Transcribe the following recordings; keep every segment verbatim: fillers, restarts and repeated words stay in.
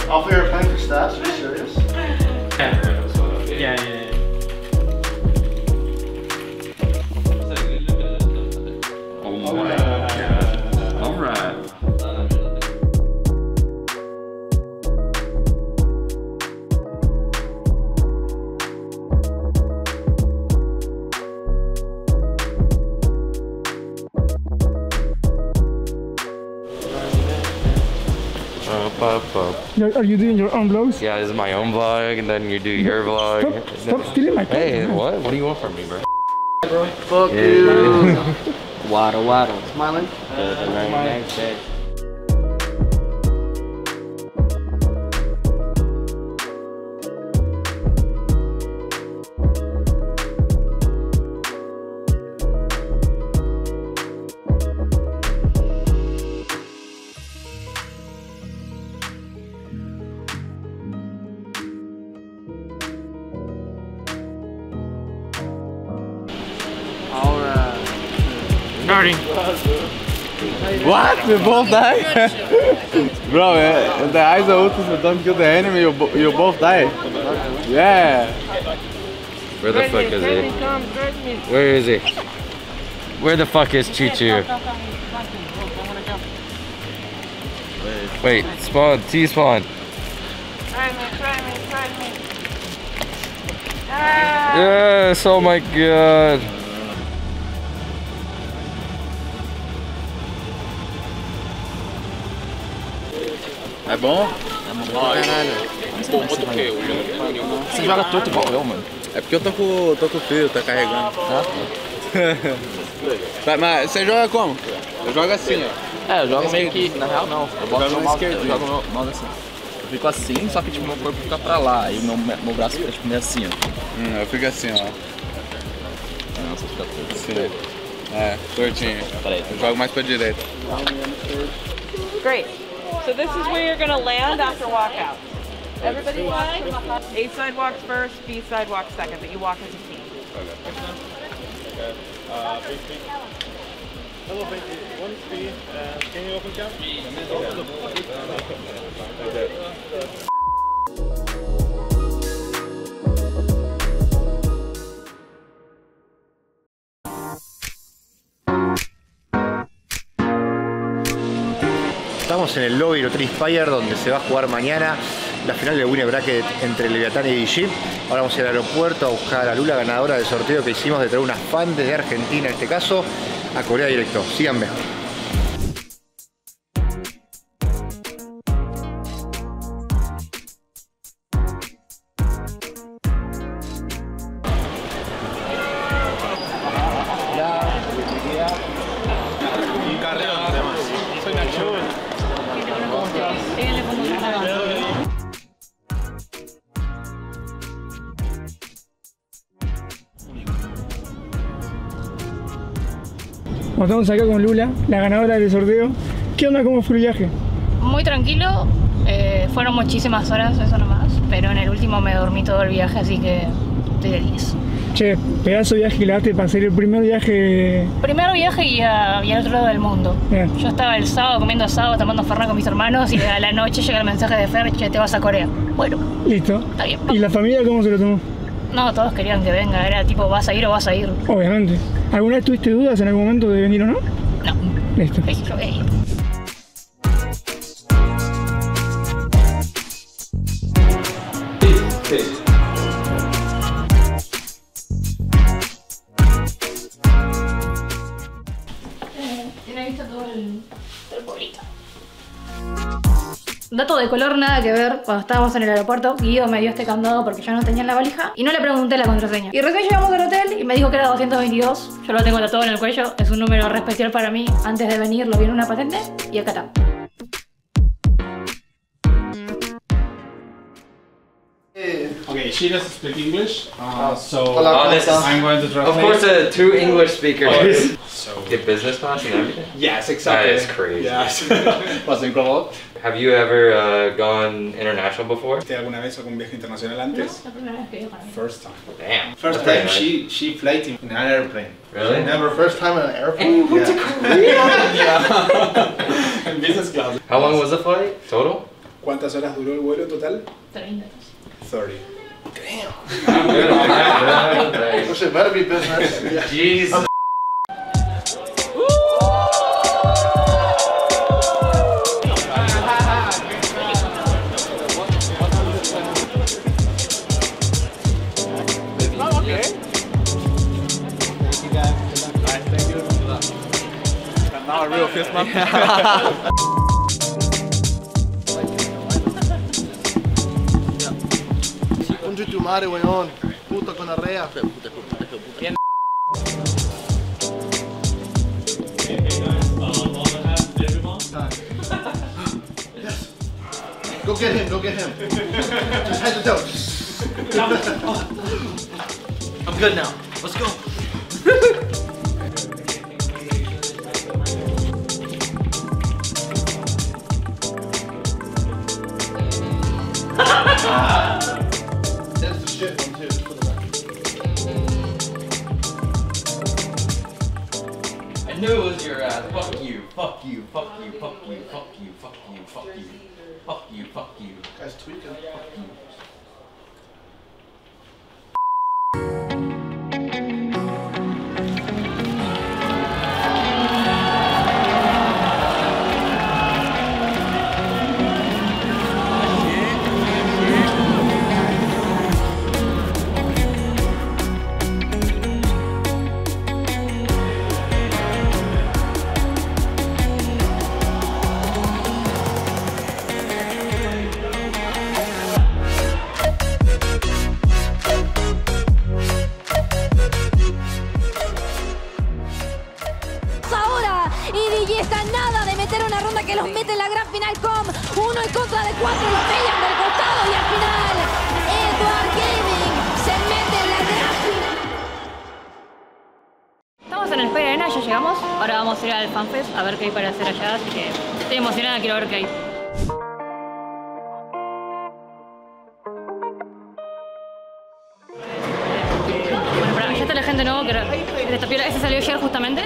Off airplane for stats, are you serious? Yeah, yeah, yeah. Oh my god. Alright. Up, up, up. Are you doing your own vlogs? Yeah, this is my own vlog, and then you do your vlog. Stop, stop stealing my camera. Hey, what? What do you want from me, bro? Fuck Yeah. you. Waddle, waddle. Smiling? Starting. What? We both died? Bro, uh, the eyes are open, so don't kill the enemy, you, bo you both die. Yeah. Where the fuck is he? Where is he? Where the fuck is Choo Choo? Wait, spawn, T spawn. Try me, try me, try me. Yes, oh my god. É bom? Você joga torto igual eu, mano. É porque eu tô com, tô com frio, tá carregando. Tá, mas você joga como? Eu jogo assim, ó. É, eu jogo meio que, na real não. Eu boto Joga meu na mouse, esquerda. eu jogo meu mouse assim. Eu fico assim, só que tipo, meu corpo fica pra lá. E meu, meu braço fica tipo meio assim, ó. Hum, eu fico assim, ó. Nossa, fica torto. Sim. É, tortinho. Peraí. Eu jogo mais pra direita. Great. So this is where you're gonna land after walkout. Everybody walks from the hub. A side walks first, B side walks second, but you walk as a team. Hello, baby. One speed. Uh, can you open cam? Estamos en el lobby de Hotel Inspire, donde se va a jugar mañana la final del winner bracket entre Leviatán y D G. Ahora vamos a ir al aeropuerto a buscar a Lula, ganadora del sorteo que hicimos de traer unas fans desde Argentina, en este caso, a Corea directo. Síganme. Estamos acá con Lula, la ganadora del sorteo. ¿Qué onda? ¿Cómo fue el viaje? Muy tranquilo, eh, fueron muchísimas horas, eso nomás, pero en el último me dormí todo el viaje, así que estoy de diez. Che, pedazo de viaje que le daste para hacer el primer viaje. Primer viaje y, a, y al otro lado del mundo. Bien. Yo estaba el sábado comiendo asado, tomando fernet con mis hermanos y a la noche llega el mensaje de Fer, che, te vas a Corea. Bueno, Listo. está bien. ¿Y la familia cómo se lo tomó? No, todos querían que venga, era tipo, ¿vas a ir o vas a ir? Obviamente. ¿Alguna vez tuviste dudas en algún momento de venir o no? No. Listo. Dije, yo voy a ir. Tiene visto todo el, el pueblito. Dato de color, nada que ver. Cuando estábamos en el aeropuerto, Guido me dio este candado porque yo no tenía en la valija y no le pregunté la contraseña. Y recién llegamos al hotel y me dijo que era doscientos veintidós. Yo lo tengo tatuado en el cuello. Es un número re especial para mí. Antes de venir lo vi en una patente y acá está. Okay, she doesn't speak English, uh, so Hola, Oh, this is- I'm going to translate. Of course, uh, two English speakers. So Get business class and everything? yes, exactly. That is crazy. Yes, was incredible. Have you ever uh, gone international before? ¿Usted alguna vez algún viaje internacional antes? La primera vez que viajo. First time. Damn. First That's time nice. she she flight in an airplane. Really? Never. First time in an airplane? went to Yeah. In business class. How long was the flight total? ¿Cuántas horas duró el vuelo total? treinta. thirty. No sé, better be business. Jesus. Now a real fist bump. Conche tu madre, weón. Puto con arrea. Bien. Go get him, go get him. Just head to toe. I'm good now. Let's go. That's the shit one too. Put it back. I knew it was your ass. Fuck you. Fuck you. Fuck you. Fuck you. Fuck you. Fuck you. Fuck you. Fuck you. Fuck you. Guys tweaking. Fuck you. Que los mete en la gran final com uno en contra de cuatro y lo pegan del costado y al final Edward Gaming se mete en la gran final. Estamos en el Spire Arena, ya llegamos. Ahora vamos a ir al FanFest a ver qué hay para hacer allá, así que estoy emocionada, quiero ver qué hay. Bueno, pará, ya está la gente nueva, que era- esta piola, ese salió ayer justamente.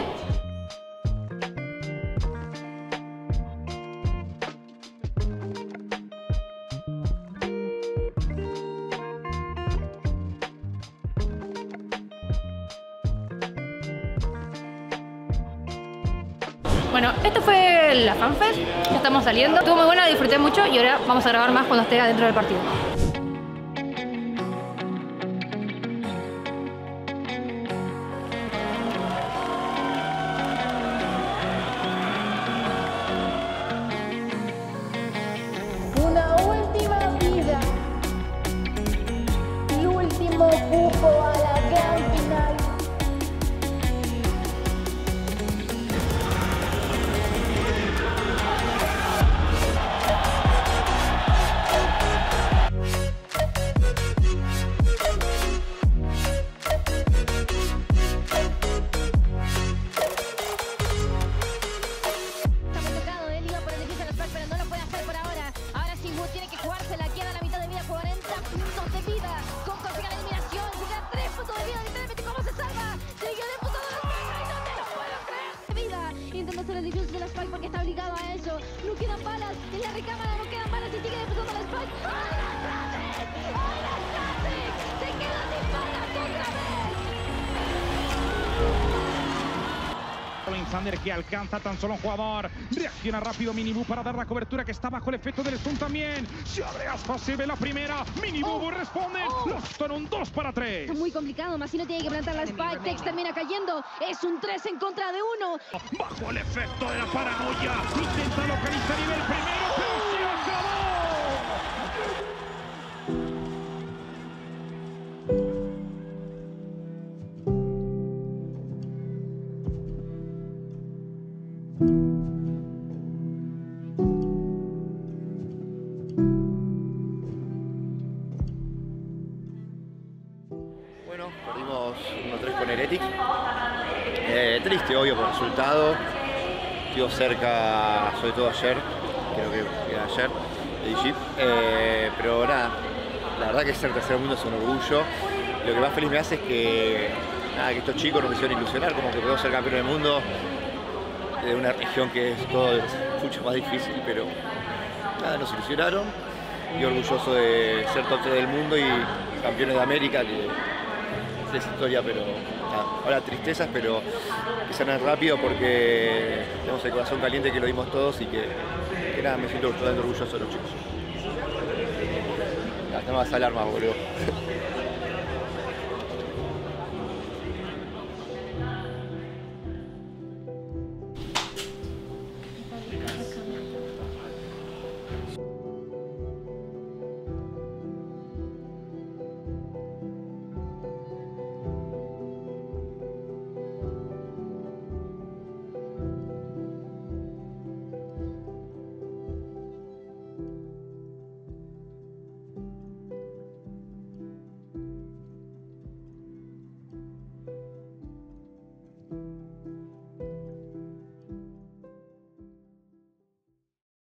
Bueno, esto fue la FanFest, ya estamos saliendo. Estuvo muy buena, disfruté mucho y ahora vamos a grabar más cuando esté adentro del partido. Una última vida y último cupo a la gran final. Hacer el defuse de la Spike porque está obligado a eso. No quedan balas en la recámara, no quedan balas y sigue defusando la Spike. ¡Ay, la Classic! ¡Ay, la Classic! ¡Se queda sin balas otra vez! Sander que alcanza tan solo un jugador. Reacciona rápido Minibu para dar la cobertura que está bajo el efecto del stun también. Se abre aspa, se ve la primera. Minibu oh, responde. Oh. Los son un dos para tres. Está muy complicado. Massino tiene que plantar la Spike. Tex termina cayendo. Es un tres en contra de uno. Bajo el efecto de la paranoia. Intenta localizar nivel primero, pero se acabó. Bueno, perdimos uno tres con Heretics. Eh, triste, obvio, por el resultado. Estuvo cerca, sobre todo ayer, creo que era ayer, de D G. Eh, pero nada, la verdad que ser tercer mundo es un orgullo. Lo que más feliz me hace es que, nada, que estos chicos no me hicieron ilusionar, como que podemos ser campeones del mundo de una región que es todo mucho más difícil, pero nada, nos ilusionaron y orgulloso de ser top tres del mundo y campeones de América, que es historia, pero nada, ahora tristezas, pero que sanan rápido porque tenemos el corazón caliente, que lo dimos todos y que, que nada, me siento totalmente orgulloso de los chicos. Hasta más alarmas, boludo.